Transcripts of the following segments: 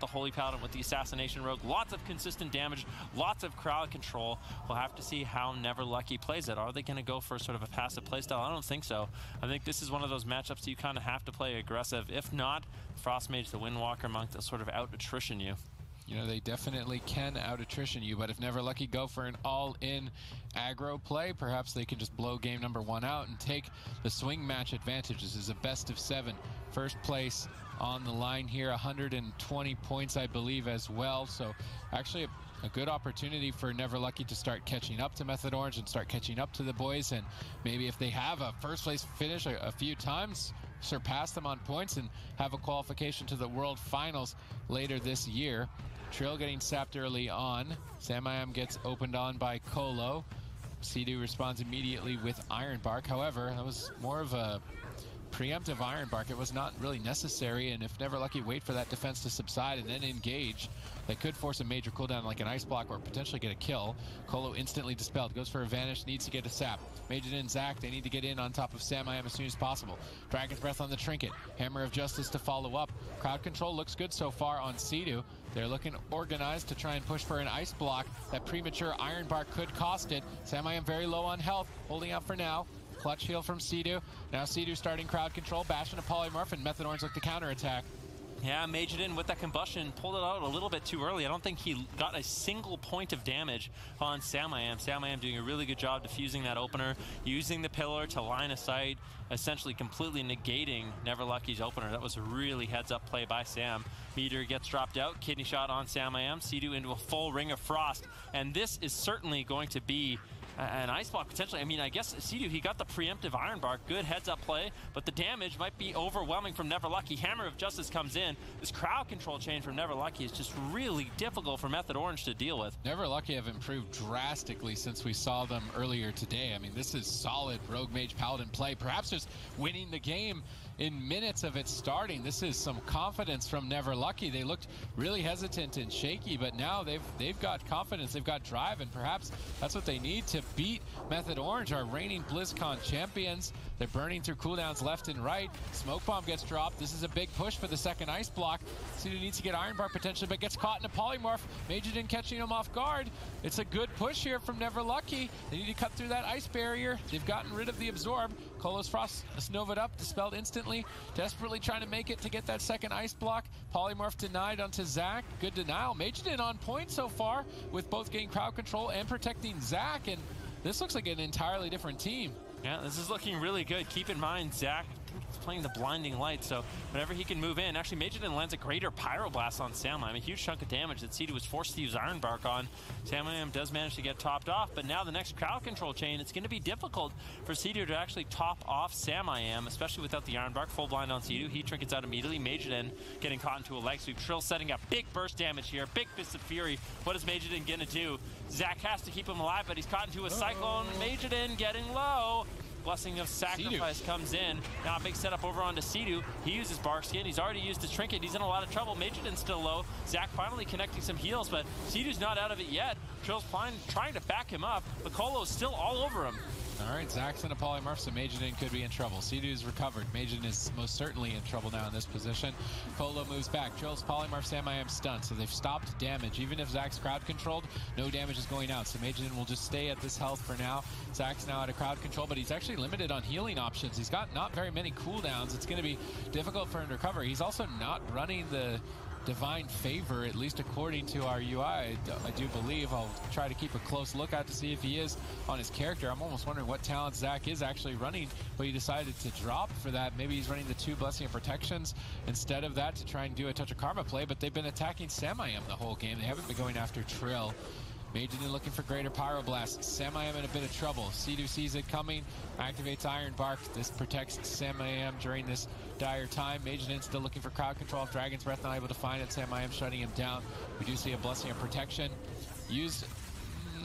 the Holy Paladin with the Assassination Rogue. Lots of consistent damage, lots of crowd control. We'll have to see how Never Lucky plays it. Are they going to go for sort of a passive playstyle? I don't think so. I think this is one of those matchups you kind of have to play aggressive. If not, Frostmage, the Windwalker Monk, they'll sort of out-attrition you. You know, they definitely can out-attrition you, but if Never Lucky go for an all-in aggro play, perhaps they can just blow game number 1 out and take the swing match advantage. This is a best of 7. First place on the line here, 120 points, I believe, as well. So actually a good opportunity for Never Lucky to start catching up to Method Orange and start catching up to the boys. And maybe if they have a first place finish a few times, surpass them on points and have a qualification to the World Finals later this year. Trill getting sapped early on. Samayam gets opened on by Colo. Sea-Doo responds immediately with Iron Bark. However, that was more of a preemptive Iron Bark. It was not really necessary, and if Never Lucky wait for that defense to subside and then engage, they could force a major cooldown like an Ice Block or potentially get a kill. Colo instantly dispelled, goes for a Vanish, needs to get a sap. Major and Zach, they need to get in on top of Samayam as soon as possible. Dragon's Breath on the Trinket, Hammer of Justice to follow up. Crowd control looks good so far on Sea-Doo. They're looking organized to try and push for an Ice Block. That premature Iron Bark could cost it. Samayam very low on health, holding out for now. Clutch heal from Sea-Doo. Now Sea-Doo starting crowd control, bashing a Polymorph, and Method Orange look to counterattack. Yeah, Majidin with that combustion pulled it out a little bit too early. I don't think he got a single point of damage on Samayam. Samayam doing a really good job defusing that opener, using the pillar to line of sight, essentially completely negating Never Lucky's opener. That was a really heads-up play by Sam. Meter gets dropped out, kidney shot on Samayam, Sea-Doo into a full Ring of Frost, and this is certainly going to be an Ice Block potentially. I mean, I guess Sea-Doo, he got the preemptive Iron Bark, good heads-up play, but the damage might be overwhelming from Never Lucky. Hammer of Justice comes in. This crowd control chain from Never Lucky is just really difficult for Method Orange to deal with. Never Lucky have improved drastically since we saw them earlier today. I mean, this is solid Rogue Mage Paladin play, perhaps just winning the game in minutes of it starting. This is some confidence from Never Lucky. They looked really hesitant and shaky, but now they've got confidence, they've got drive, and perhaps that's what they need to beat Method Orange, our reigning BlizzCon champions. They're burning through cooldowns left and right. Smoke Bomb gets dropped. This is a big push for the second Ice Block. Sea-Doo needs to get Iron Bark potentially, but gets caught in a Polymorph. Majidin catching him off guard. It's a good push here from Never Lucky. They need to cut through that ice barrier. They've gotten rid of the Absorb. Colo's Frost Novaed up, dispelled instantly. Desperately trying to make it to get that second Ice Block. Polymorph denied onto Zach. Good denial. Majidin on point so far with both getting crowd control and protecting Zach, and this looks like an entirely different team. Yeah, this is looking really good. Keep in mind, Zach is playing the Blinding Light, so whenever he can move in, actually Majidin lands a greater Pyroblast on Samayam, a huge chunk of damage that Sea-Doo was forced to use Iron Bark on. Samayam does manage to get topped off, but now the next crowd control chain, it's going to be difficult for Sea-Doo to actually top off Samayam, especially without the Iron Bark. Full blind on Sea-Doo, he trinkets out immediately. Majidin getting caught into a leg sweep. Trill setting up big burst damage here, big Fist of Fury. What is Majidin going to do? Zach has to keep him alive, but he's caught into a Cyclone. Majidin getting low. Blessing of Sacrifice comes in. Now a big setup over onto Sea-Doo. He uses Bark Skin. He's already used his Trinket. He's in a lot of trouble. Majidin's still low. Zach finally connecting some heals, but Sea-Doo's not out of it yet. Trill's trying to back him up, but Colo's still all over him. All right, Zach's in a Polymorph, so Majidin could be in trouble. Sea-Doo's recovered. Majidin is most certainly in trouble now in this position. Colo moves back. Trill's Polymorph, Samayam stunned, so they've stopped damage. Even if Zach's crowd controlled, no damage is going out, so Majidin will just stay at this health for now. Zach's now out of crowd control, but he's actually limited on healing options. He's got not very many cooldowns. It's going to be difficult for him to recover. He's also not running the Divine Favor, at least according to our UI, I do believe. I'll try to keep a close look out to see if he is on his character. I'm almost wondering what talent Zach is actually running, but he decided to drop for that. Maybe he's running the 2 Blessing of Protections instead of that to try and do a Touch of Karma play, but they've been attacking Samayam the whole game. They haven't been going after Trill. Majidin looking for greater Pyroblast. Samayam in a bit of trouble. Sea-Doo sees it coming, activates Iron Bark. This protects Samayam during this dire time. Majidin still looking for crowd control. Dragon's Breath not able to find it. Samayam shutting him down. We do see a Blessing of Protection used.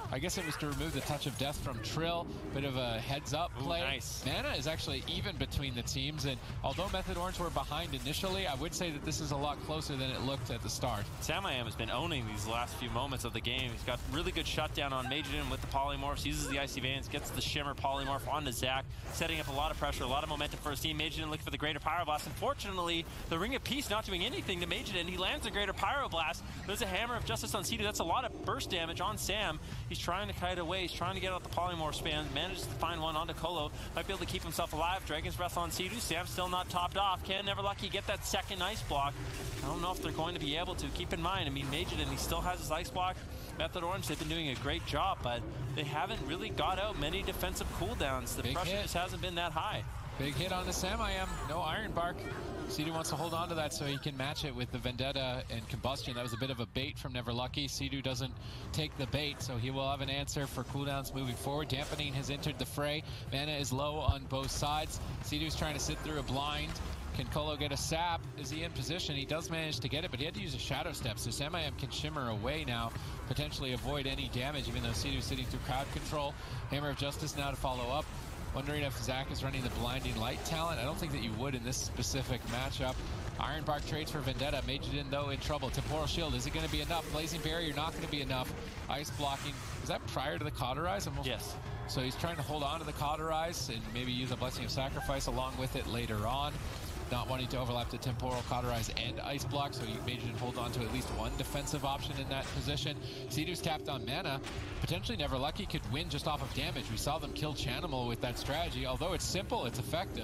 I guess it was to remove the touch of death from Trill. Bit of a heads-up play. Nice. Mana is actually even between the teams, and although Method Orange were behind initially, I would say that this is a lot closer than it looked at the start. Samayam has been owning these last few moments of the game. He's got really good shutdown on Majidin with the polymorphs, uses the Icy Veins, gets the Shimmer polymorph onto Zach, setting up a lot of pressure, a lot of momentum for his team. Majidin looking for the Greater Pyroblast. Unfortunately, the Ring of Peace not doing anything to Majidin. He lands a Greater Pyroblast. There's a Hammer of Justice on Sidu. That's a lot of burst damage on Sam. He's trying to kite away. He's trying to get out the polymorph span. Manages to find one onto Colo. Might be able to keep himself alive. Dragon's Breath on Sidu. Sam still not topped off. Can Never Lucky get that second ice block? I don't know if they're going to be able to. Keep in mind, I mean, Majidin, he still has his ice block. Method Orange, they've been doing a great job, but they haven't really got out many defensive cooldowns. The pressure just hasn't been that high. Big hit on the Samayam. No Iron Bark. Sidu wants to hold on to that so he can match it with the Vendetta and Combustion. That was a bit of a bait from Never Lucky. Sidu doesn't take the bait, so he will have an answer for cooldowns moving forward. Dampening has entered the fray. Mana is low on both sides. Sidu's trying to sit through a blind. Can Colo get a sap? Is he in position? He does manage to get it, but he had to use a Shadow Step, so Samayam can shimmer away now, potentially avoid any damage, even though Sidu's sitting through crowd control. Hammer of Justice now to follow up. Wondering if Zach is running the Blinding Light talent. I don't think that you would in this specific matchup. Iron Bark trades for Vendetta. Majidin, though, in trouble. Temporal Shield, is it going to be enough? Blazing Barrier, not going to be enough. Ice blocking. Is that prior to the Cauterize? Yes. So he's trying to hold on to the Cauterize and maybe use a Blessing of Sacrifice along with it later on. Not wanting to overlap the Temporal, Cauterize, and Ice Block, so Majidin hold on to at least one defensive option in that position. Sidu's capped on mana. Potentially Never Lucky could win just off of damage. We saw them kill Chanimal with that strategy. Although it's simple, it's effective.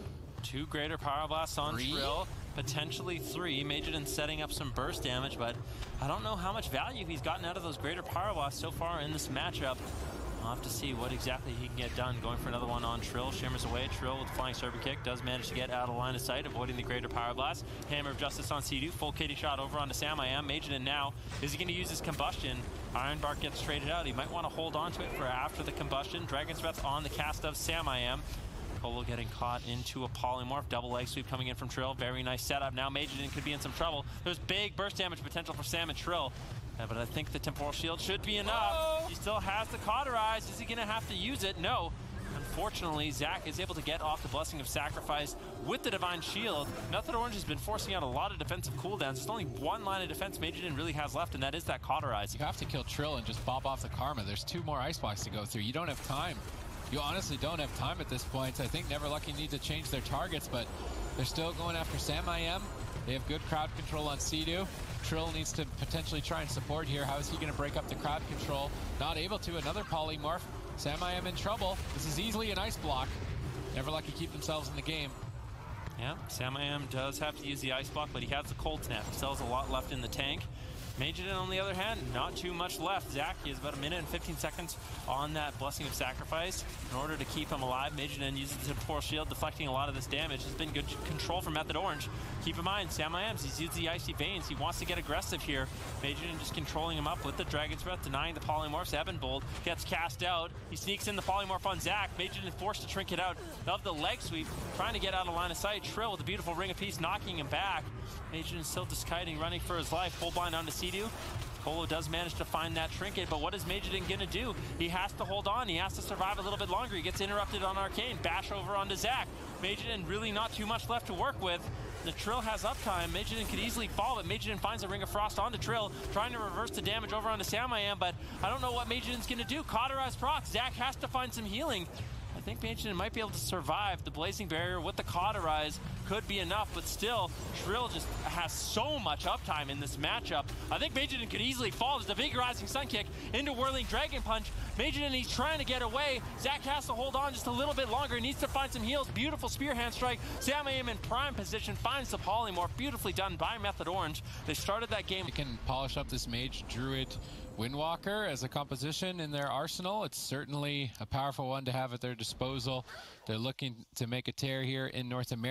2 Greater Pyroblasts on Trill, potentially 3. Majidin setting up some burst damage, but I don't know how much value he's gotten out of those Greater Pyroblasts so far in this matchup. We'll have to see what exactly he can get done. Going for another one on Trill. Shimmers away. Trill with the Flying Serpent Kick does manage to get out of line of sight, avoiding the Greater Pyroblast. Hammer of Justice on Sidu. Full KD shot over onto Samayam. Majidin now. Is he going to use his Combustion? Iron Bark gets traded out. He might want to hold on to it for after the Combustion. Dragon's Breath on the cast of Samayam. Colo getting caught into a polymorph. Double leg sweep coming in from Trill. Very nice setup. Now Majidin could be in some trouble. There's big burst damage potential for Sam and Trill. But I think the Temporal Shield should be enough. Whoa. He still has the Cauterize. Is he going to have to use it? No. Unfortunately, Zach is able to get off the Blessing of Sacrifice with the Divine Shield. Method Orange has been forcing out a lot of defensive cooldowns. There's only one line of defense Majidin really has left, and that is that Cauterize. You have to kill Trill and just bob off the Karma. There's 2 more Ice Blocks to go through. You don't have time. You honestly don't have time at this point. I think Never Lucky need to change their targets, but they're still going after Samayam. They have good crowd control on Sidu. Trill needs to potentially try and support here. How is he going to break up the crowd control? Not able to. Another polymorph. Samayam in trouble. This is easily an ice block. Never Lucky keep themselves in the game. Yeah, Samayam does have to use the ice block, but he has the cold snap. He still has a lot left in the tank. Majidin, on the other hand, not too much left. Zach is about 1 minute and 15 seconds on that Blessing of Sacrifice. In order to keep him alive, Majidin uses the Temporal Shield, deflecting a lot of this damage. Has been good control from Method Orange. Keep in mind, Samayam, he's used the Icy Veins. He wants to get aggressive here. Majidin just controlling him up with the Dragon's Breath, denying the polymorphs. Ebenbold gets cast out. He sneaks in the polymorph on Zach. Majidin forced to trinket out of the leg sweep, trying to get out of line of sight. Trill with a beautiful Ring of Peace, knocking him back. Majidin still just kiting, running for his life. Full blind onto Sidu. Colo does manage to find that trinket, but what is Majidin going to do? He has to hold on. He has to survive a little bit longer. He gets interrupted on Arcane. Bash over onto Zach. Majidin really not too much left to work with. The Trill has uptime. Majidin could easily fall, but Majidin finds a Ring of Frost onto Trill, trying to reverse the damage over onto Samayam, but I don't know what Majidin's going to do. Cauterize proc. Zach has to find some healing. I think Majidin might be able to survive. The Blazing Barrier with the Cauterize could be enough, but still, Trill just has so much uptime in this matchup. I think Majidin could easily fall. There's a big Rising Sun Kick into Whirling Dragon Punch. Majidin, he's trying to get away. Zach has to hold on just a little bit longer. He needs to find some heals. Beautiful Spear Hand Strike. Samayam in prime position, finds the polymorph. Beautifully done by Method Orange. They started that game. They can polish up this Mage Druid Windwalker as a composition in their arsenal. It's certainly a powerful one to have at their disposal. They're looking to make a tear here in North America.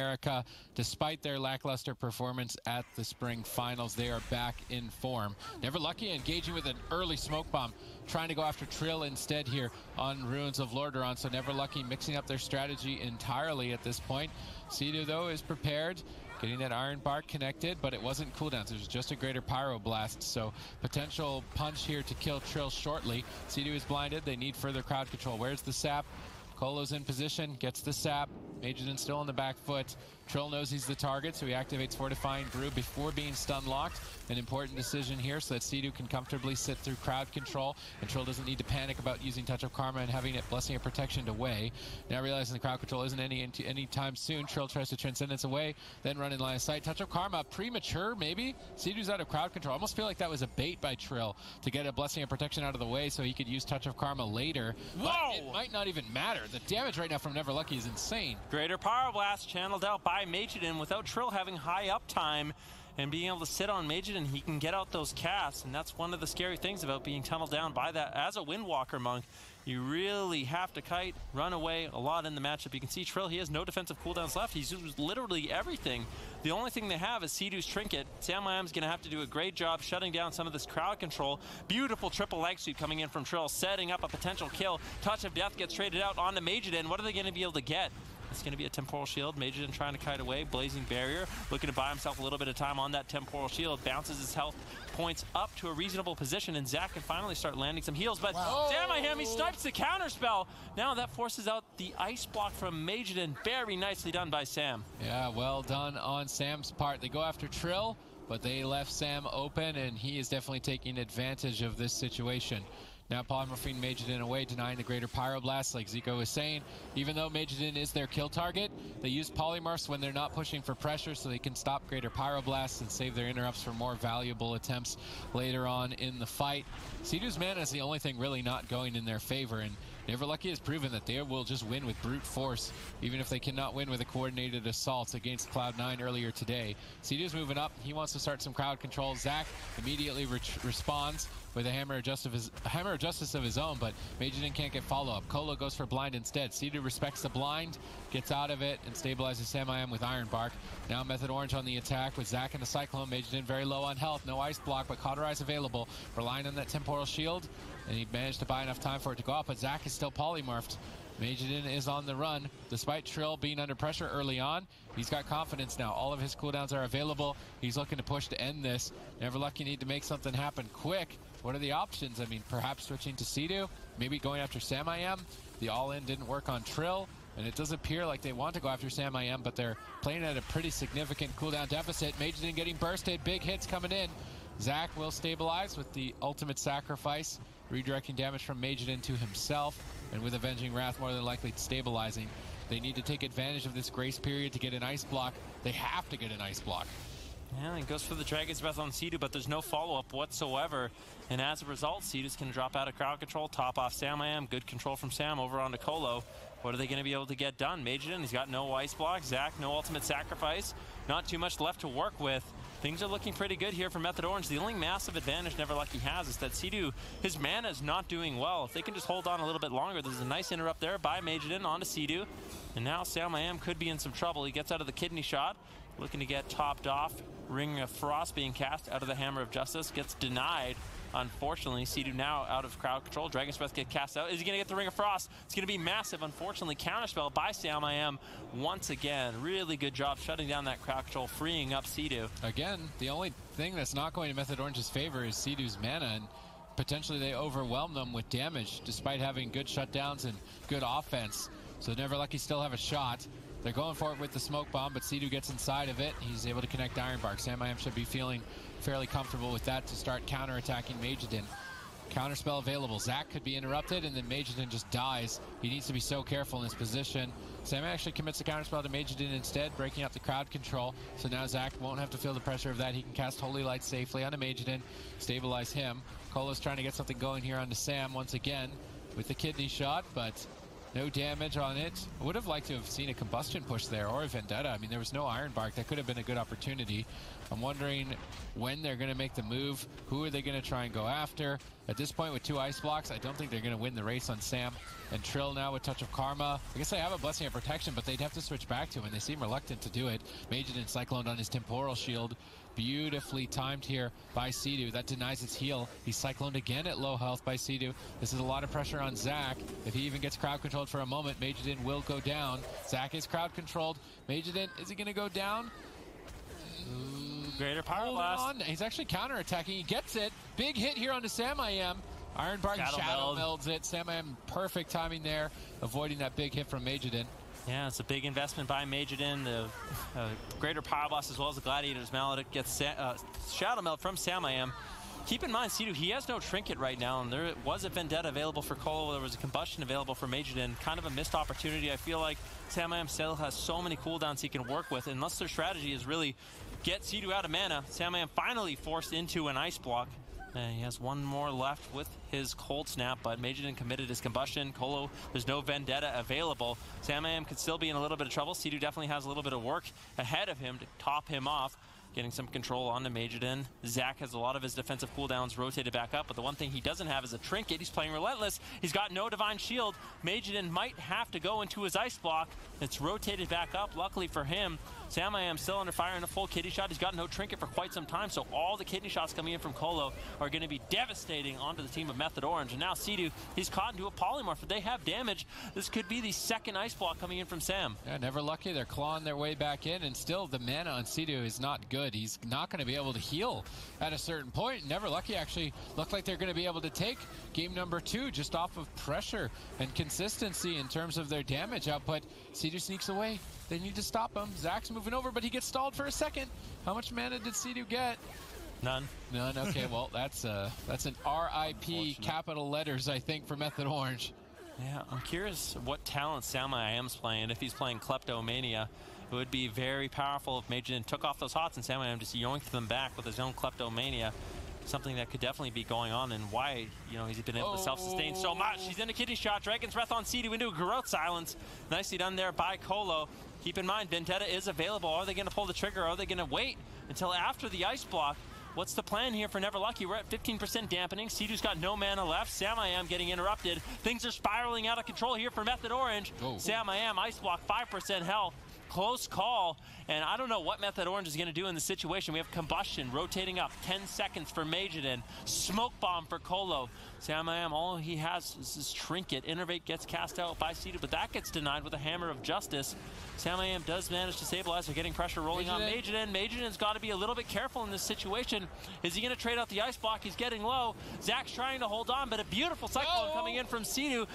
Despite their lackluster performance at the spring finals, they are back in form. Never Lucky engaging with an early smoke bomb, trying to go after Trill instead here on Ruins of Lordaeron. So Never Lucky mixing up their strategy entirely at this point. Sea-Doo, though, is prepared, getting that Iron Bark connected, but it wasn't cooldowns. It was just a greater Pyroblast, so potential punch here to kill Trill shortly. Sea-Doo is blinded. They need further crowd control. Where's the sap? Colo's in position, gets the sap. Majidin still on the back foot. Trill knows he's the target, so he activates Fortifying Brew before being stun locked. An important decision here so that Sea-Doo can comfortably sit through crowd control, and Trill doesn't need to panic about using Touch of Karma and having it Blessing of Protection away. Now realizing the crowd control isn't any time soon, Trill tries to Transcendence away, then run in line of sight. Touch of Karma, premature maybe? Sea-Doo's out of crowd control. I almost feel like that was a bait by Trill to get a Blessing of Protection out of the way so he could use Touch of Karma later. Whoa! But it might not even matter. The damage right now from Never Lucky is insane. Greater Pyroblast channeled out by Majidin without Trill having high uptime and being able to sit on Majidin. He can get out those casts, and that's one of the scary things about being tunneled down by that. As a Windwalker monk, you really have to kite, run away a lot in the matchup. You can see Trill, he has no defensive cooldowns left. He's used literally everything. The only thing they have is Sea-Doo's Trinket. Sam I Am's going to have to do a great job shutting down some of this crowd control. Beautiful triple leg sweep coming in from Trill, setting up a potential kill. Touch of Death gets traded out onto Majidin. What are they going to be able to get? It's going to be a Temporal Shield. Majidin trying to kite away. Blazing Barrier, looking to buy himself a little bit of time on that Temporal Shield. Bounces his health points up to a reasonable position, and Zach can finally start landing some heals. But damn, Miami snipes the counterspell. Now that forces out the ice block from Majidin. Very nicely done by Sam. Yeah, well done on Sam's part. They go after Trill, but they left Sam open, and he is definitely taking advantage of this situation. Now polymorphing Majidin away, denying the greater Pyroblast, like Zico was saying. Even though Majidin is their kill target, they use polymorphs when they're not pushing for pressure so they can stop greater Pyroblasts and save their interrupts for more valuable attempts later on in the fight. Sea-Doo's mana is the only thing really not going in their favor, and Never Lucky has proven that they will just win with brute force, even if they cannot win with a coordinated assault against Cloud9 earlier today. Sea-Doo's moving up. He wants to start some crowd control. Zach immediately responds with a Hammer of Justice of his own, but Majidin can't get follow-up. Colo goes for blind instead. Sea-Doo respects the blind, gets out of it, and stabilizes Sam I Am with Iron Bark. Now Method Orange on the attack with Zach and the Cyclone. Majidin very low on health, no ice block, but Cauterize available. Relying on that Temporal Shield, and he managed to buy enough time for it to go up, but Zach is still polymorphed. Majidin is on the run. Despite Trill being under pressure early on, he's got confidence now. All of his cooldowns are available. He's looking to push to end this. Never Lucky need to make something happen quick. What are the options? I mean, perhaps switching to Sea-Doo, maybe going after Sam I Am. The all-in didn't work on Trill, and it does appear like they want to go after Sam I Am, but they're playing at a pretty significant cooldown deficit. Majidin getting bursted, big hits coming in. Zach will stabilize with the ultimate sacrifice, redirecting damage from Majidin to himself, and with Avenging Wrath more than likely stabilizing. They need to take advantage of this grace period to get an ice block. They have to get an ice block. Yeah, it goes for the Dragon's Breath on Sea-Doo, but there's no follow-up whatsoever. And as a result, Sea-Doo's going to drop out of crowd control, top off Sam I Am. Good control from Sam over onto Colo. What are they going to be able to get done? Majidin, he's got no ice block. Zach, no ultimate sacrifice. Not too much left to work with. Things are looking pretty good here for Method Orange. The only massive advantage Never Lucky has is that Sea-Doo, his mana is not doing well. If they can just hold on a little bit longer, there's a nice interrupt there by Majidin onto Sea-Doo. And now Sam I Am could be in some trouble. He gets out of the kidney shot, looking to get topped off. Ring of Frost being cast out of the Hammer of Justice, gets denied. Unfortunately, Sea-Doo now out of crowd control. Dragon's Breath gets cast out. Is he going to get the Ring of Frost? It's going to be massive. Unfortunately, counterspell by Sam I Am once again. Really good job shutting down that crowd control, freeing up Sea-Doo. Again, the only thing that's not going to Method Orange's favor is Sea-Doo's mana, and potentially they overwhelm them with damage despite having good shutdowns and good offense. So Never Lucky still have a shot. They're going for it with the smoke bomb, but Sea-Doo gets inside of it. He's able to connect Iron Bark. Sam I Am should be feeling fairly comfortable with that to start counterattacking Majidin. Counterspell available. Zach could be interrupted, and then Majidin just dies. He needs to be so careful in this position. Sam actually commits the counterspell to Majidin instead, breaking out the crowd control. So now Zach won't have to feel the pressure of that. He can cast Holy Light safely onto Majidin, stabilize him. Colo's trying to get something going here onto Sam once again with the kidney shot, but no damage on it. I would have liked to have seen a combustion push there or a Vendetta. I mean, there was no Iron Bark. That could have been a good opportunity. I'm wondering when they're going to make the move. Who are they going to try and go after? At this point with 2 ice blocks, I don't think they're going to win the race on Sam. And Trill now with Touch of Karma. I guess they have a Blessing of Protection, but they'd have to switch back to him, and they seem reluctant to do it. Majidin cycloned on his Temporal Shield. Beautifully timed here by Sea-Doo. That denies its heal. He's cycloned again at low health by Sea-Doo. This is a lot of pressure on Zach. If he even gets crowd controlled for a moment, Majidin will go down. Zach is crowd controlled. Majidin, is he going to go down? Greater Power Blast. He's actually counterattacking. He gets it. Big hit here onto Sam I Am. Iron Bark Shadow melds it. Sam I Am, perfect timing there, avoiding that big hit from Majidin. Yeah, it's a big investment by Majidin. The Greater Power Blast as well as the Gladiator's Maledict gets Shadow Meld from Sam I Am. Keep in mind, Sea-Doo, he has no Trinket right now, and there was a Vendetta available for Colo. There was a Combustion available for Majidin. Kind of a missed opportunity. I feel like Sam I Am still has so many cooldowns he can work with, unless their strategy is really get Sea-Doo out of mana. Sam I Am finally forced into an Ice Block. He has one more left with his Cold Snap, but Majidin committed his Combustion. Colo, there's no Vendetta available. Sam I Am could still be in a little bit of trouble. Sea-Doo definitely has a little bit of work ahead of him to top him off. Getting some control onto Majidin. Zach has a lot of his defensive cooldowns rotated back up, but the one thing he doesn't have is a Trinket. He's playing Relentless. He's got no Divine Shield. Majidin might have to go into his Ice Block. It's rotated back up. Luckily for him, Sam I Am still under fire in a full Kidney Shot. He's got no Trinket for quite some time, so all the Kidney Shots coming in from Colo are going to be devastating onto the team of Method Orange. And now Sea-Doo, he's caught into a Polymorph. If they have damage, this could be the second Ice Block coming in from Sam. Yeah, never lucky. They're clawing their way back in, and still the mana on Sea-Doo is not good. He's not going to be able to heal at a certain point. Never lucky actually looked like they're going to be able to take game number 2 just off of pressure and consistency in terms of their damage output. Sea-Doo sneaks away. They need to stop him. Zach's moving over, but he gets stalled for a second. How much mana did Sea-Doo get? None. None. Okay, well, that's an RIP capital letters, I think, for Method Orange. Yeah, I'm curious what talent Sam I Am's playing. If he's playing Kleptomania, it would be very powerful if Majidin took off those hots and Sam I Am just yoinked them back with his own Kleptomania. Something that could definitely be going on, and why, you know, he's been able to self-sustain so much. He's in a Kidney Shot. Dragon's Breath on Sea-Doo into a Growth Silence. Nicely done there by Colo. Keep in mind, Vendetta is available. Are they going to pull the trigger? Are they going to wait until after the Ice Block? What's the plan here for Never Lucky? We're at 15% dampening. Sea-Doo's got no mana left. Sam I Am getting interrupted. Things are spiraling out of control here for Method Orange. Sam I Am, Ice Block, 5% health. Close call, and I don't know what Method Orange is going to do in the situation. We have Combustion rotating up, 10 seconds for Majidin, Smoke Bomb for Colo. Sam I Am, all he has is his Trinket. Innervate gets cast out by Sea-Doo, but that gets denied with a Hammer of Justice. Sam I Am does manage to stabilize. They're getting pressure rolling on Majidin. Majidin's got to be a little bit careful in this situation. Is he going to trade out the Ice Block? He's getting low. Zach's trying to hold on, but a beautiful Cyclone coming in from Sea-Doo.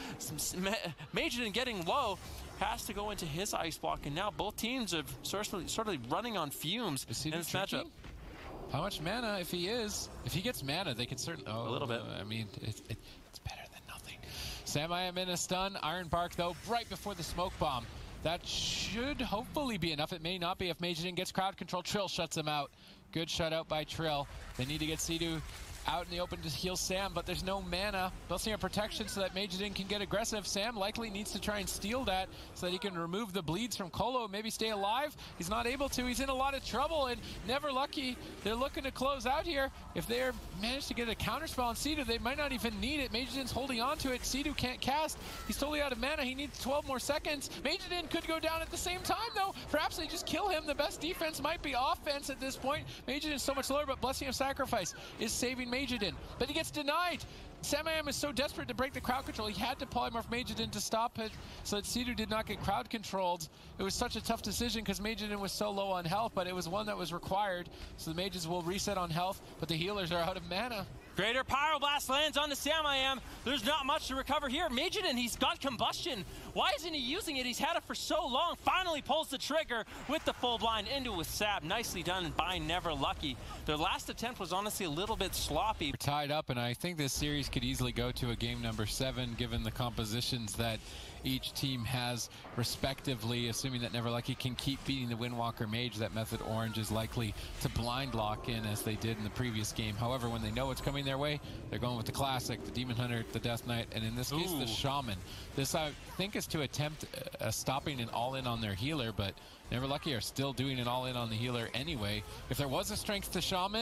Majidin getting low. Has to go into his Ice Block, and now both teams are sort of running on fumes in this matchup. How much mana, if he gets mana, they can certainly... a little bit. I mean, it's better than nothing. Sam I Am in a stun. Iron Bark, though, right before the Smoke Bomb. That should hopefully be enough. It may not be if Majidin gets crowd control. Trill shuts him out. Good shutout by Trill. They need to get Sea-Doo out in the open to heal Sam, but there's no mana. Blessing of Protection so that Majidin can get aggressive. Sam likely needs to try and steal that so that he can remove the bleeds from Colo, maybe stay alive. He's not able to. He's in a lot of trouble, and Never Lucky, they're looking to close out here. If they manage to get a counterspell on Sea-Doo, they might not even need it. Majidin's holding on to it. Sea-Doo can't cast. He's totally out of mana. He needs 12 more seconds. Majidin could go down at the same time, though. Perhaps they just kill him. The best defense might be offense at this point. Majidin's so much lower, but Blessing of Sacrifice is saving Majidin, but he gets denied. Sam I Am is so desperate to break the crowd control, he had to polymorph Majidin to stop it so that Sea-Doo did not get crowd controlled. It was such a tough decision because Majidin was so low on health, but it was one that was required. So the mages will reset on health, but the healers are out of mana. Greater Pyroblast lands on the Sam I Am. There's not much to recover here. Majidin, he's got Combustion. Why isn't he using it? He's had it for so long. Finally pulls the trigger with the full blind into a Sab. Nicely done by Never Lucky. Their last attempt was honestly a little bit sloppy. We're tied up, and I think this series could easily go to a game number 7 given the compositions that each team has respectively, assuming that Never Lucky can keep beating the Windwalker Mage. That Method Orange is likely to blind lock in as they did in the previous game. However, when they know what's coming their way, they're going with the classic, the Demon Hunter, the Death Knight, and in this case, the Shaman. This, I think, is to attempt stopping an all-in on their healer, but Never Lucky are still doing an all-in on the healer anyway. If there was a strength to Shaman,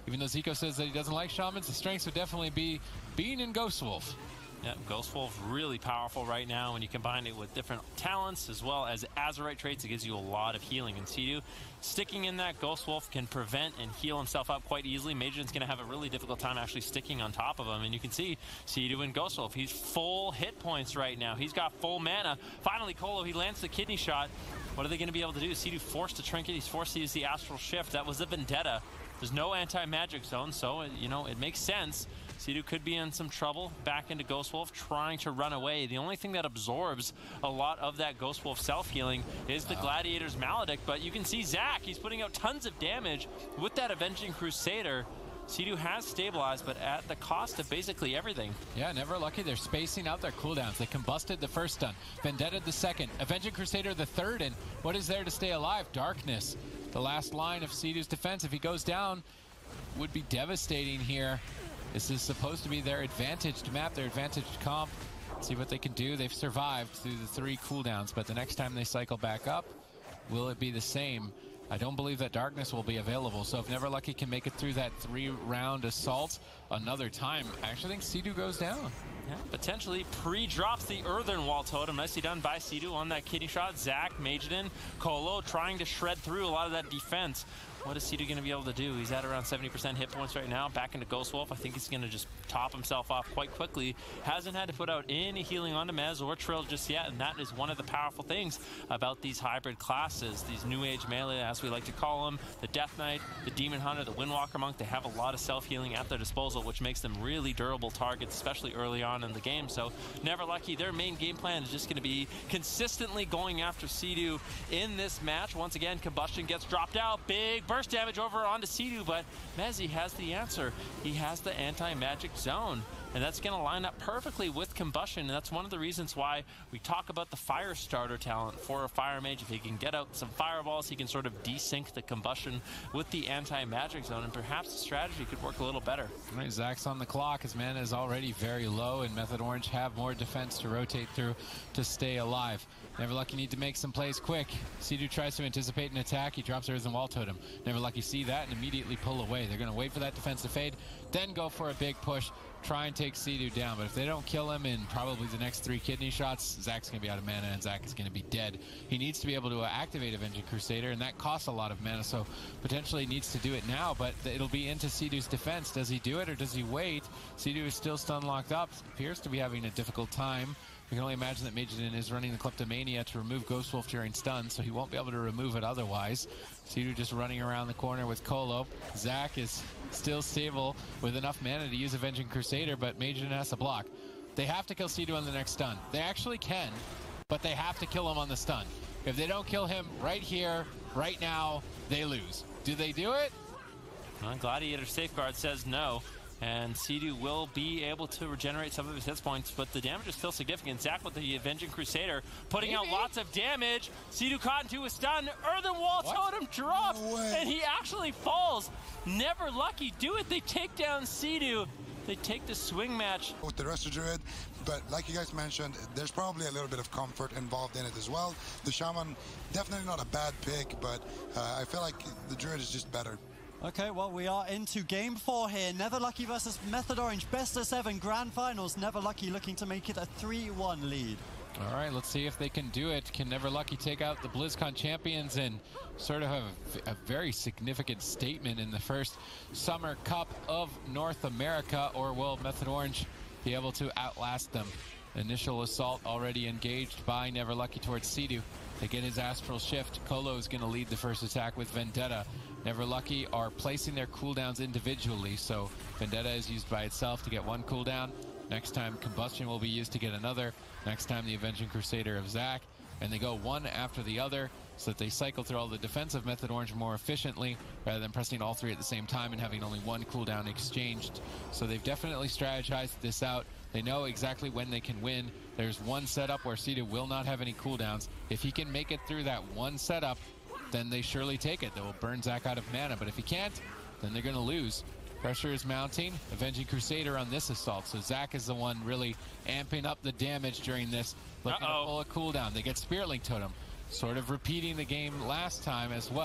Even though Zico says that he doesn't like shamans, the strengths would definitely be being in Ghost Wolf. Yeah, Ghost Wolf really powerful right now when you combine it with different talents as well as Azeroth traits. It gives you a lot of healing. And Sea-Doo sticking in that Ghost Wolf can prevent and heal himself up quite easily. Major's going to have a really difficult time actually sticking on top of him. And you can see Sea-Doo in Ghost Wolf. He's full hit points right now. He's got full mana. Finally, Colo, he lands the kidney shot. What are they going to be able to do? Sea-Doo forced to Trinket. He's forced to use the Astral Shift. That was a Vendetta. There's no anti-magic zone, so, you know, it makes sense. Sea-Doo could be in some trouble back into Ghost Wolf, trying to run away. The only thing that absorbs a lot of that Ghost Wolf self-healing is the Gladiator's Maledict, but you can see Zach, he's putting out tons of damage with that Avenging Crusader. Sea-Doo has stabilized, but at the cost of basically everything. Yeah, Never Lucky, they're spacing out their cooldowns. They combusted the first stun, Vendetta the second, Avenging Crusader the third, and what is there to stay alive? Darkness. The last line of Sea-Doo's defense, if he goes down, would be devastating here. This is supposed to be their advantaged map, their advantaged comp. See what they can do. They've survived through the 3 cooldowns, but the next time they cycle back up, will it be the same? I don't believe that Darkness will be available, so if Never Lucky can make it through that 3-round assault another time, I actually think Sea-Doo goes down. Yeah, potentially pre-drops the Earthen Wall Totem. Nicely done by Sea-Doo on that kidney shot. Zach, Majidin, Colo trying to shred through a lot of that defense. What is Sea-Doo going to be able to do? He's at around 70% hit points right now. Back into Ghost Wolf. I think he's going to just top himself off quite quickly. Hasn't had to put out any healing onto Mez or Trill just yet, and that is one of the powerful things about these hybrid classes. These New Age melee, as we like to call them, the Death Knight, the Demon Hunter, the Windwalker Monk, they have a lot of self-healing at their disposal, which makes them really durable targets, especially early on in the game. So Never Lucky, their main game plan is just going to be consistently going after Sea-Doo in this match. Once again, Combustion gets dropped out. Big burst damage over onto Sea-Doo, but Mezzy has the answer. He has the anti-magic zone, and that's going to line up perfectly with Combustion, and that's one of the reasons why we talk about the Fire Starter talent for a Fire Mage. If he can get out some fireballs, he can sort of desync the Combustion with the anti-magic zone, and perhaps the strategy could work a little better. All right, Zach's on the clock. His mana is already very low, and Method Orange have more defense to rotate through to stay alive. Never Lucky need to make some plays quick. Sea-Doo tries to anticipate an attack. He drops Earthen Wall Totem. Never Lucky see that and immediately pull away. They're going to wait for that defense to fade, then go for a big push, try and take Sea-Doo down. But if they don't kill him in probably the next 3 kidney shots, Zach's going to be out of mana and Zach is going to be dead. He needs to be able to activate Avenging Crusader, and that costs a lot of mana, so potentially needs to do it now, but it'll be into Sea-Doo's defense. Does he do it or does he wait? Sea-Doo is still stun locked up, appears to be having a difficult time. We can only imagine that Majidin is running the Kleptomania to remove Ghost Wolf during stun, so he won't be able to remove it otherwise. Sea-Doo just running around the corner with Colo. Zach is still stable with enough mana to use Avenging Crusader, but Majidin has to block. They have to kill Sea-Doo on the next stun. They actually can, but they have to kill him on the stun. If they don't kill him right here, right now, they lose. Do they do it? Gladiator Safeguard says no. And Sea-Doo will be able to regenerate some of his hit points, but the damage is still significant. Zach with the Avenging Crusader putting out lots of damage. Sea-Doo caught into a stun. Earthen Wall Totem dropped, and he actually falls. Never Lucky do it. They take down Sea-Doo. They take the swing match. With the rest of Druid, but like you guys mentioned, there's probably a little bit of comfort involved in it as well. The Shaman, definitely not a bad pick, but I feel like the Druid is just better. Okay, well, we are into game 4 here. Never Lucky versus Method Orange, best of 7 grand finals. Never Lucky looking to make it a 3-1 lead. All right, let's see if they can do it. Can Never Lucky take out the BlizzCon champions and sort of have a very significant statement in the first Summer Cup of North America, or will Method Orange be able to outlast them? Initial assault already engaged by Never Lucky towards Sea-Doo. They get his Astral Shift. Colo is going to lead the first attack with Vendetta. Never Lucky are placing their cooldowns individually, so Vendetta is used by itself to get 1 cooldown. Next time, Combustion will be used to get another. Next time, the Avenging Crusader of Zach. And they go one after the other so that they cycle through all the defensive Method Orange more efficiently rather than pressing all 3 at the same time and having only 1 cooldown exchanged. So they've definitely strategized this out. They know exactly when they can win. There's one setup where Sea-Doo will not have any cooldowns. If he can make it through that one setup, then they surely take it. They will burn Zach out of mana, but if he can't, then they're going to lose. Pressure is mounting. Avenging Crusader on this assault, so Zach is the one really amping up the damage during this, looking to pull a cooldown. They get Spirit Link Totem, sort of repeating the game last time as well.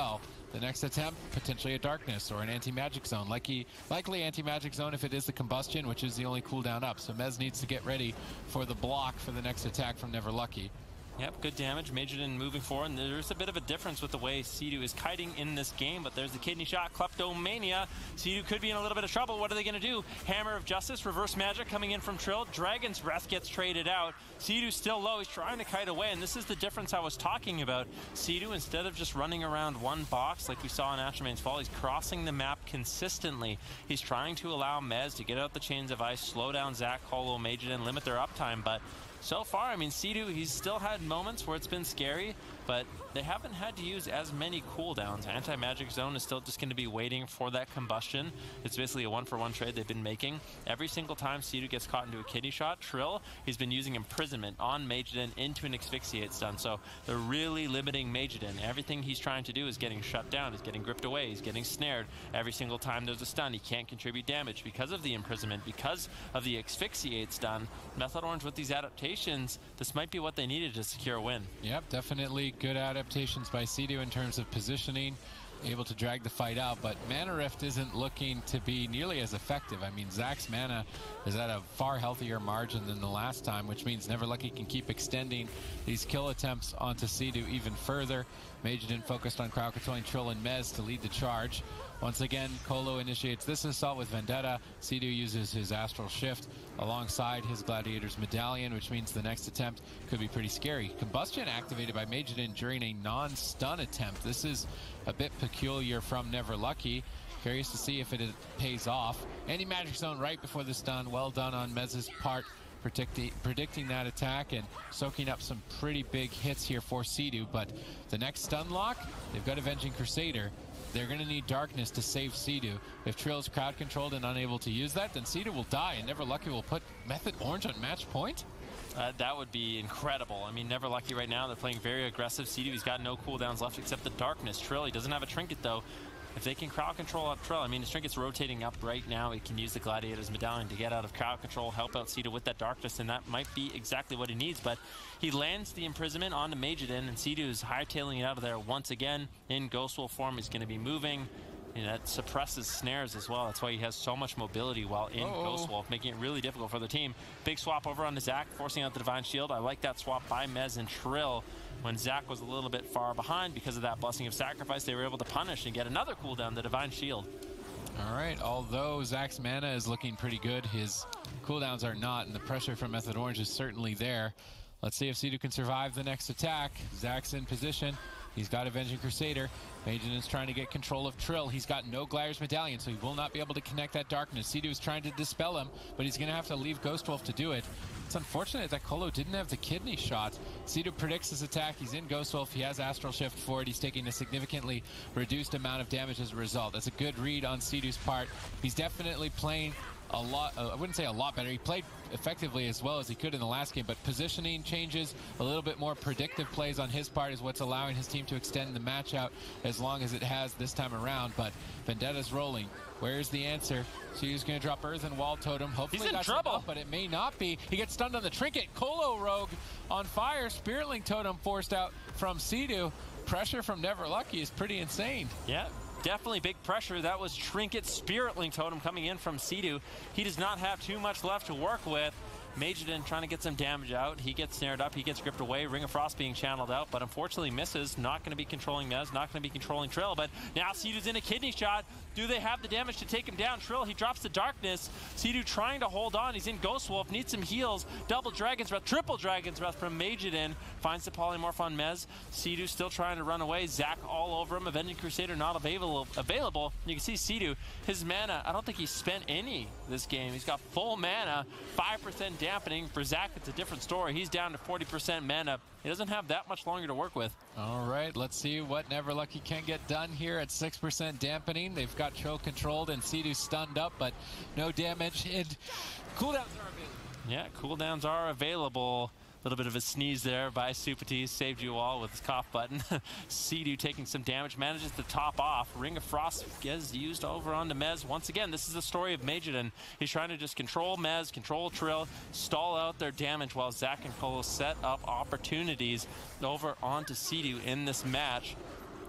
the next attempt, potentially a darkness or an anti-magic zone. Likely anti-magic zone if it is the combustion, which is the only cooldown up. So Mez needs to get ready for the block for the next attack from Never Lucky. Yep, good damage. Majorden moving forward. And there's a bit of a difference with the way Sea-Doo is kiting in this game, but there's the kidney shot, Kleptomania. Sea-Doo could be in a little bit of trouble. What are they going to do? Hammer of Justice, reverse magic coming in from Trill. Dragon's Breath gets traded out. Sea-Doo's still low. He's trying to kite away, and this is the difference I was talking about. Sea-Doo, instead of just running around one box like we saw in Astromane's Fall, he's crossing the map consistently. He's trying to allow Mez to get out the chains of ice, slow down Zach, Holo, Majorden, limit their uptime, but so far, I mean, Sea-Doo, he's still had moments where it's been scary, but they haven't had to use as many cooldowns. Anti-Magic Zone is still just going to be waiting for that combustion. It's basically a one-for-one trade they've been making. Every single time Sea-Doo gets caught into a kidney shot, Trill, he's been using Imprisonment on Majorden into an Asphyxiate stun. So they're really limiting Majorden. Everything he's trying to do is getting shut down, he's getting gripped away, he's getting snared. Every single time there's a stun, he can't contribute damage because of the Imprisonment, because of the Asphyxiate stun. Method Orange with these adaptations, this might be what they needed to secure a win. Yep, definitely good adaptations by Sea-Doo in terms of positioning, able to drag the fight out, but Mana Rift isn't looking to be nearly as effective. I mean, Zach's mana is at a far healthier margin than the last time, which means Never Lucky can keep extending these kill attempts onto Sea-Doo even further. Majorden focused on crowd controlling Trill and Mez to lead the charge. Once again, Colo initiates this assault with Vendetta. Sea-Doo uses his Astral Shift alongside his Gladiator's Medallion, which means the next attempt could be pretty scary. Combustion activated by Majorden during a non-stun attempt. This is a bit peculiar from Never Lucky. Curious to see if it pays off. Anti-Magic Zone right before the stun. Well done on Mez's part, predicting that attack and soaking up some pretty big hits here for Sea-Doo. But the next stun lock, they've got Avenging Crusader. They're going to need Darkness to save Sea-Doo. If Trill's crowd controlled and unable to use that, then Sea-Doo will die, and Never Lucky will put Method Orange on match point? That would be incredible. I mean, Never Lucky right now, they're playing very aggressive. Sea-Doo, he's got no cooldowns left except the Darkness. Trill, he doesn't have a Trinket, though. If they can crowd control up Trill, I mean, his Trinket's rotating up right now. He can use the Gladiator's Medallion to get out of crowd control, help out Sea-Doo with that Darkness, and that might be exactly what he needs. But he lands the Imprisonment onto Majorden, and Sea-Doo is hightailing it out of there once again. In Ghost Wolf form, he's going to be moving. And that suppresses snares as well. That's why he has so much mobility while in Ghost Wolf, making it really difficult for the team. Big swap over on Zach, forcing out the Divine Shield. I like that swap by Mez and Trill. When Zach was a little bit far behind because of that Blessing of Sacrifice, they were able to punish and get another cooldown, the Divine Shield. All right, although Zach's mana is looking pretty good, his cooldowns are not, and the pressure from Method Orange is certainly there. Let's see if Sea-Doo can survive the next attack. Zach's in position. He's got Avenging Crusader. Majorden's trying to get control of Trill. He's got no Gladiator's Medallion, so he will not be able to connect that Darkness. Sea-Doo is trying to dispel him, but he's going to have to leave Ghost Wolf to do it. It's unfortunate that Colo didn't have the kidney shot. Sea-Doo predicts his attack. He's in Ghost Wolf. He has Astral Shift for it. He's taking a significantly reduced amount of damage as a result. That's a good read on Sea-Doo's part. He's definitely playing a lot, I wouldn't say a lot better. He played effectively as well as he could in the last game, but positioning changes, a little bit more predictive plays on his part is what's allowing his team to extend the match out as long as it has this time around. But Vendetta's rolling. Where's the answer? Sea-Doo's going to drop Earthen Wall Totem. Hopefully he's in that's trouble, enough, but it may not be. He gets stunned on the Trinket. Colo Rogue on fire. Spiritling Totem forced out from Sea-Doo. Pressure from Never Lucky is pretty insane. Yeah. Definitely big pressure. That was Trinket Spiritling Totem coming in from Sea-Doo. He does not have too much left to work with. Majorden trying to get some damage out. He gets snared up. He gets gripped away. Ring of Frost being channeled out, but unfortunately misses. Not going to be controlling Mez. Not going to be controlling Trill, but now Sea-Doo's in a kidney shot. Do they have the damage to take him down? Trill, he drops the Darkness. Sea-Doo trying to hold on. He's in Ghost Wolf. Needs some heals. Double Dragon's Breath. Triple Dragon's Breath from Majorden. Finds the Polymorph on Mez. Sea-Doo still trying to run away. Zach all over him. Avenging Crusader not available. You can see Sea-Doo, his mana, I don't think he's spent any this game. He's got full mana. 5% dampening. For Zach, it's a different story. He's down to 40% mana. He doesn't have that much longer to work with. All right, let's see what Never Lucky can get done here at 6% dampening. They've got Trill controlled and Sea-Doo stunned up, but no damage. And cooldowns are available. Yeah, cooldowns are available. A little bit of a sneeze there by Supatis, saved you all with his cough button. Sea-Doo taking some damage, manages to top off. Ring of Frost gets used over onto Mez. Once again, this is the story of Majorden. He's trying to just control Mez, control Trill, stall out their damage while Zach and Colo set up opportunities over onto Sea-Doo in this match.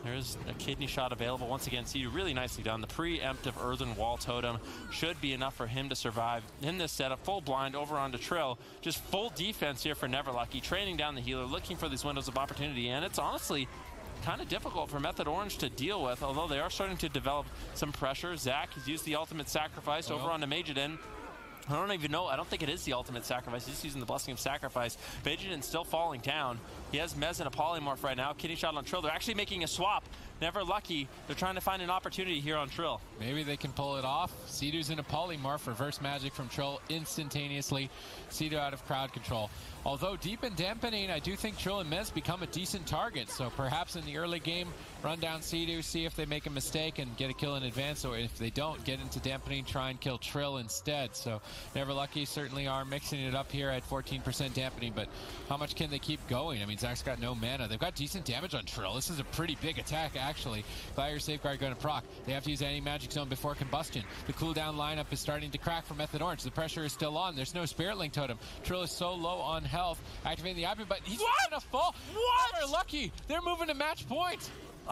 There's a kidney shot available. Once again, Sea-Doo really nicely done. The preemptive earthen wall totem should be enough for him to survive in this setup. Full blind over onto Trill. Just full defense here for Neverlucky. Training down the healer, looking for these windows of opportunity. And it's honestly kind of difficult for Method Orange to deal with, although they are starting to develop some pressure. Zach has used the ultimate sacrifice over onto Majidin. I don't even know. I don't think it is the ultimate sacrifice. He's just using the blessing of sacrifice. Majidin's still falling down. He has Mez and a polymorph right now. Kidney shot on Trill. They're actually making a swap. Neverlucky. They're trying to find an opportunity here on Trill. Maybe they can pull it off. Sea-Doo's in a polymorph. Reverse magic from Trill instantaneously. Sea-Doo out of crowd control. Although deep in dampening, I do think Trill and Mez become a decent target. So perhaps in the early game, run down Sea-Doo, see if they make a mistake and get a kill in advance. Or if they don't, get into dampening, try and kill Trill instead. So Neverlucky certainly are mixing it up here at 14% dampening. But how much can they keep going? I mean, Zach's got no mana. They've got decent damage on Trill. This is a pretty big attack, actually. Fire Safeguard going to proc. They have to use anti-magic zone before combustion. The cooldown lineup is starting to crack for Method Orange. The pressure is still on. There's no Spirit Link totem. Trill is so low on health. Activating the Ivy, but he's gonna fall. Neverlucky. They're moving to match point.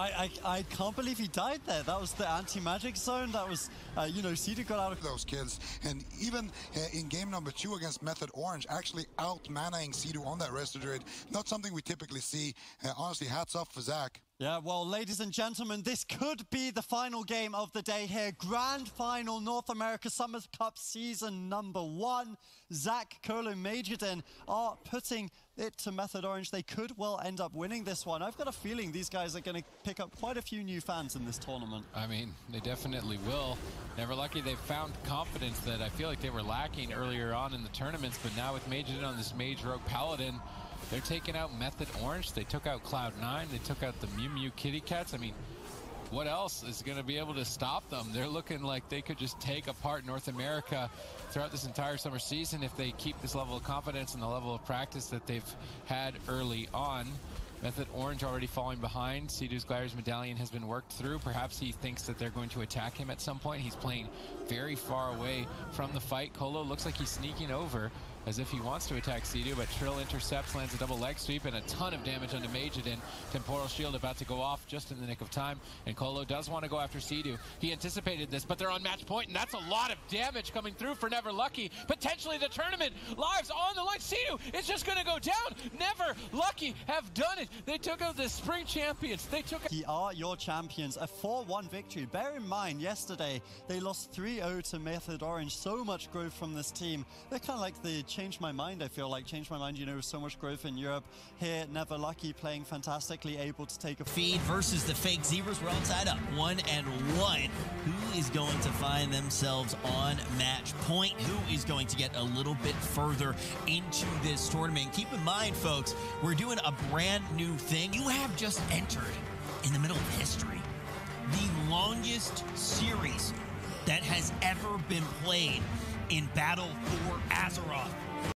I can't believe he died there. That was the anti-magic zone. That was, you know, Sea-Doo got out of those kills. And even in game number 2 against Method Orange, actually out-manaing Sea-Doo on that Resto Druid. Not something we typically see. Honestly, hats off for Zach. Yeah, well, ladies and gentlemen, this could be the final game of the day here. Grand Final North America Summer Cup Season number 1. Zach, Colo, Majidin are putting it to Method Orange. They could well end up winning this one. I've got a feeling these guys are going to pick up quite a few new fans in this tournament. I mean, they definitely will. Neverlucky, they've found confidence that I feel like they were lacking earlier on in the tournaments, but now with Majidin on this Mage Rogue Paladin, they're taking out Method Orange. They took out Cloud9. They took out the Mew Mew Kitty Cats. I mean, what else is going to be able to stop them? They're looking like they could just take apart North America throughout this entire summer season if they keep this level of confidence and the level of practice that they've had early on. Method Orange already falling behind. Sea-Doo's Gliders Medallion has been worked through. Perhaps he thinks that they're going to attack him at some point. He's playing very far away from the fight. Colo looks like he's sneaking over as if he wants to attack Sea-Doo, but Trill intercepts, lands a double leg sweep, and a ton of damage onto Majidin. Temporal Shield about to go off just in the nick of time, and Colo does want to go after Sea-Doo. He anticipated this, but they're on match point, and that's a lot of damage coming through for Neverlucky. Potentially the tournament lives on the line. Sea-Doo is just going to go down. Neverlucky have done it. They took out the spring champions. They took out... They are your champions. A 4-1 victory. Bear in mind, yesterday they lost 3-0 to Method Orange. So much growth from this team. They're kind of like the Change My Mind, I feel like. Change My Mind, you know, so much growth in Europe. Here, Neverlucky playing fantastically, able to take a feed versus the fake Zebras. We're all tied up 1-1. Who is going to find themselves on match point? Who is going to get a little bit further into this tournament? And keep in mind, folks, we're doing a brand new thing. You have just entered in the middle of history. The longest series that has ever been played in Battle for Azeroth.